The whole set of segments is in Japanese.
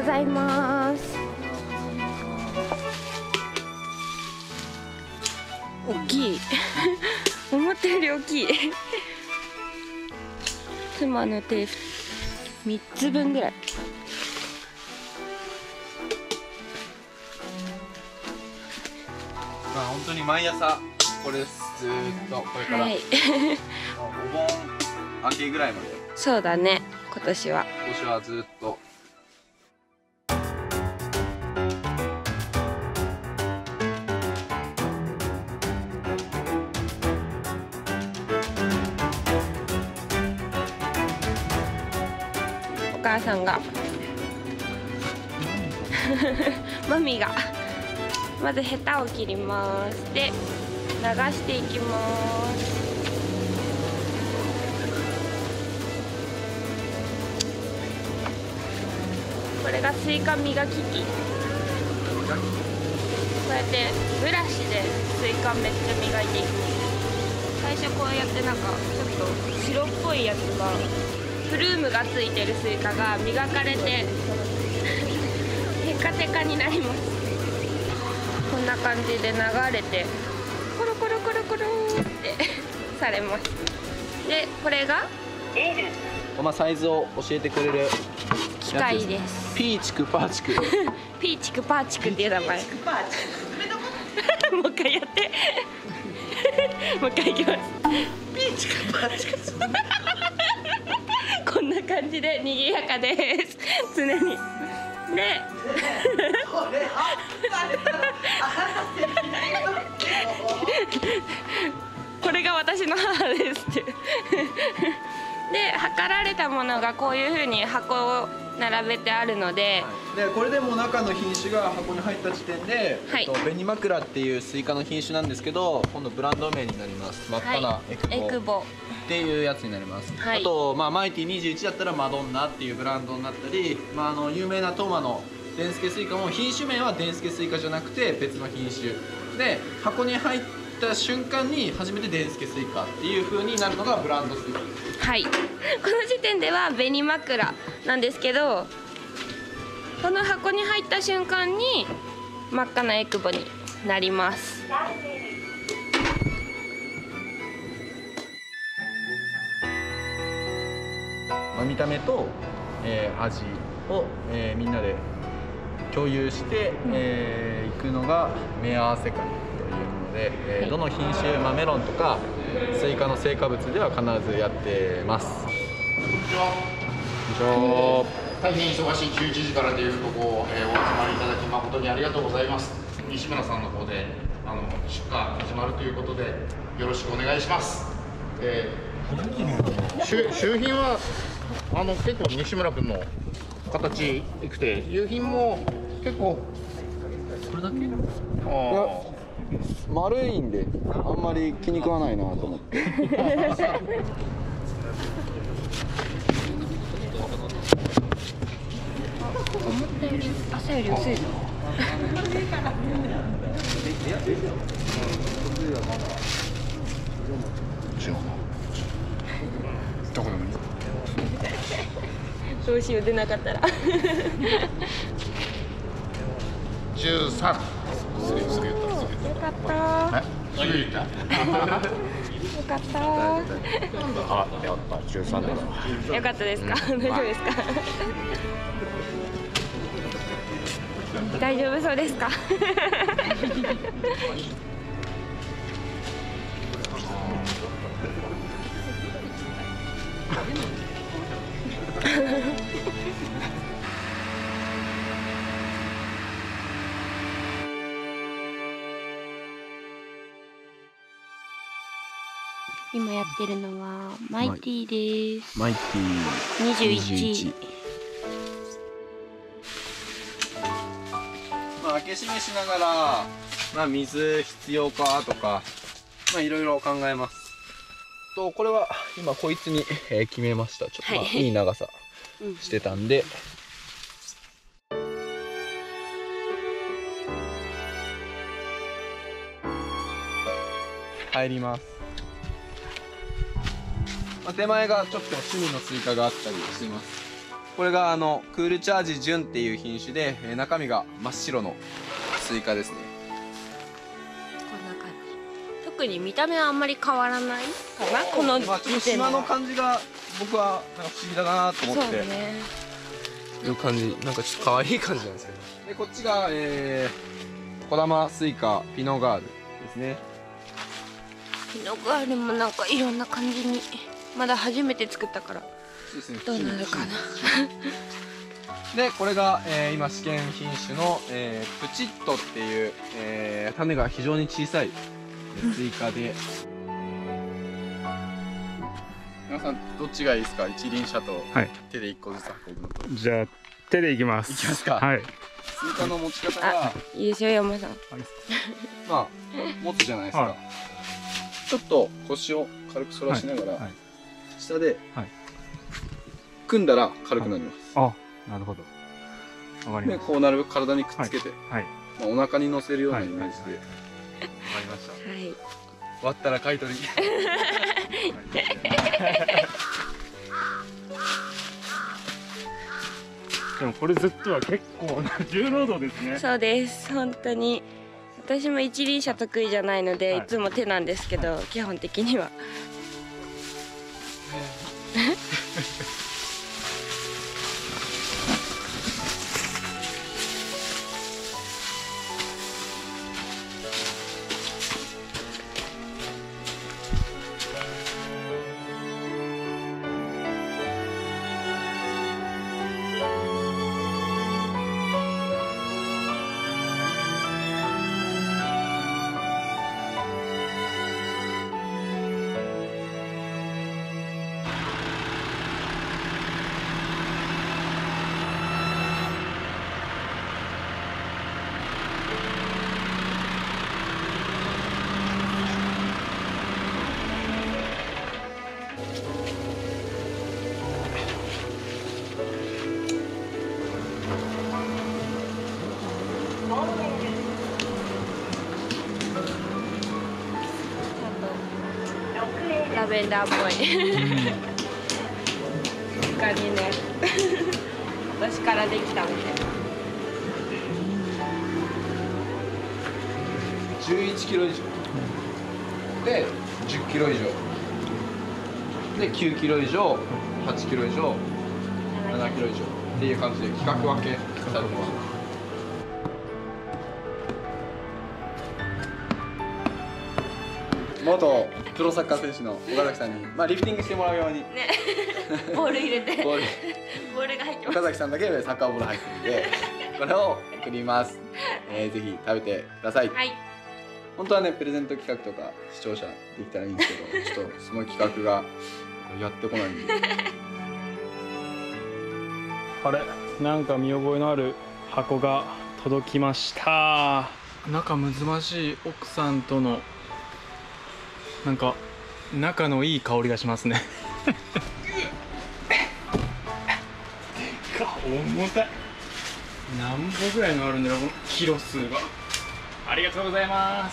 ございます。大きい思ったより大きい妻の手3つ分ぐらい。 まあ本当に毎朝これです。ずーっとこれから、はい、お盆明けぐらいまで。 そうだね、今年はずーっと。 お母さんがマミがまずヘタを切ります。で流していきます。これがスイカ磨き器。こうやってブラシでスイカめっちゃ磨いていく。最初こうやってなんかちょっと白っぽいやつがプルームがついてるスイカが磨かれてテカテカになります。こんな感じで流れてコロコロコロコロってされます。でこれがサイズを教えてくれる機械です。 ピーチクパーチクピーチクパーチクっていう名前。もう一回やってもう一回いきます。 ピーチクパーチクこんな感じで賑やかです。常に。でこれが私の母ですってで測られたものがこういうふうに箱を並べてあるので、 でこれでも中の品種が箱に入った時点で、紅枕っていうスイカの品種なんですけど、今度ブランド名になります。真っ赤なエクボっていうやつになります。あと、マイティ21だったらマドンナっていうブランドになったり、有名なトマのデンスケスイカも品種名はデンスケスイカじゃなくて別の品種で、箱に入った瞬間に初めてデンスケスイカっていう風になるのがブランドスイカ。 はい、この時点では紅枕なんですけど、この箱に入った瞬間に真っ赤なエクボになります。 見た目と、味を、みんなで共有していくのが目合わせ会というもので、どの品種、メロンとかスイカの成果物では必ずやってます。こんにちは。 大変忙しい11時からというところ、お集まりいただき誠にありがとうございます。西村さんの方で出荷始まるということでよろしくお願いします。周品は結構西村君の形いくて、夕品も結構これだけ？いや丸いんであんまり気に食わないなと思って。 思ったより朝より薄いぞ。 どこでもいい。 どうしよう出なかったら。 13。すぐ言った。 よかった。 すぐ言った。 よかった。 あ、やった。13です。 よかったですか。大丈夫ですか。大丈夫そうですか。今やってるのはマイティです。 マイティ 21。 開け閉めしながら、水必要かとか、いろいろ考えます。これは今こいつに、決めました。ちょっといい長さしてたんで。入ります。手前がちょっと趣味のスイカがあったりします。 これがクールチャージ純っていう品種で、中身が真っ白のスイカですね。 こんな感じ。特に見た目はあんまり変わらないかな、このまあちょっと島の感じが僕はなんか不思議だなと思って。 そうね。 いう感じ、なんかちょっと可愛い感じなんですけど。でこっちが小玉スイカピノガールですね。 ピノガールもなんかいろんな感じに、まだ初めて作ったからどうなるかな。 でこれが、今試験品種の、プチットっていう、種が非常に小さいスイカで、皆さんどっちがいいですか？一輪車と手で1個ずつ運ぶのと。 じゃあ手でいきます。 いきますか。 はい。 スイカの持ち方がいいですよ山さん。 まあ持つじゃないですか。ちょっと腰を軽く反らしながら、下で組んだら軽くなります。 あ、なるほど。わかりまでした。 こうなるべく体にくっつけて、 はい。 まあお腹に乗せるようなイメージで。わかりました。 はい。 割ったら買い取り。 でもこれずっとは結構な重労働ですね。 そうです。本当に私も一輪車得意じゃないので、いつも手なんですけど、基本的には。ラベンダーっぽい他にね私からできたみたいな。 11キロ以上で10キロ以上で9キロ以上8キロ以上7キロ以上っていう感じで規格分けされてます。元プロサッカー選手の岡崎さんに、まあ、リフティングしてもらうように、 ね、ボール入れてボールが入ってます。 岡崎さんだけサッカーボール入ってるんでこれを送ります。ぜひ食べてください。 はい。 本当はねプレゼント企画とか視聴者できたらいいんですけどちょっとその企画がやってこないんであれ、なんか見覚えのある箱が届きました。仲睦ましい奥さんとのなんか仲のいい香りがしますね。重たい。何歩ぐらいのあるんだろう、このキロ数が。ありがとうございます。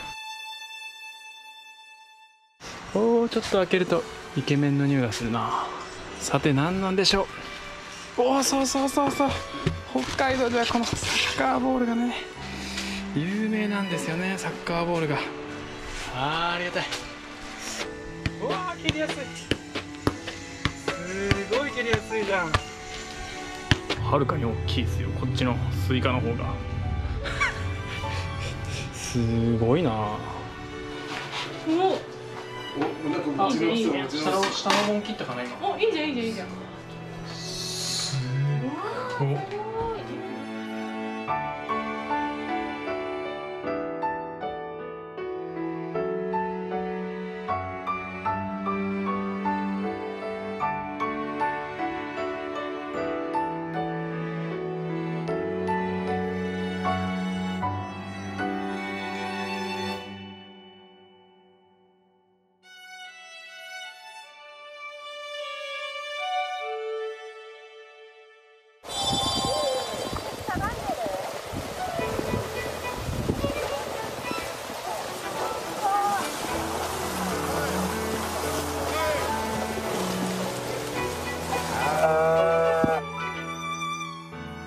おお、ちょっと開けるとイケメンの匂いがするな。さて何なんでしょう。おお、そうそうそうそう、北海道ではこのサッカーボールがね有名なんですよね。サッカーボールがありがたい。うわー、切りやすい。すごい切りやすいじゃん。はるかに大きいですよ、こっちのスイカの方が。すごいな。あ、いいね。下の門切ったかな今。お、いいじゃんいいじゃんいいじゃん。すごい。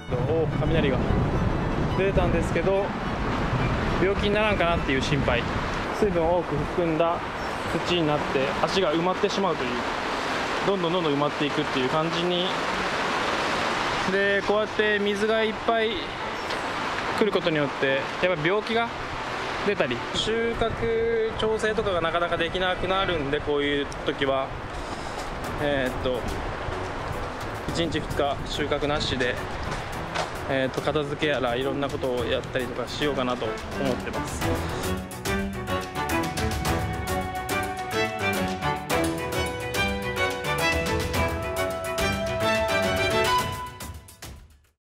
お雷が出たんですけど、病気にならんかなっていう心配。水分を多く含んだ土になって足が埋まってしまうという、どんどん埋まっていくっていう感じに。でこうやって水がいっぱい来ることによってやっぱり病気が出たり、収穫調整とかがなかなかできなくなるんで、こういう時は1日2日収穫なしで、片付けやらいろんなことをやったりとかしようかなと思ってます。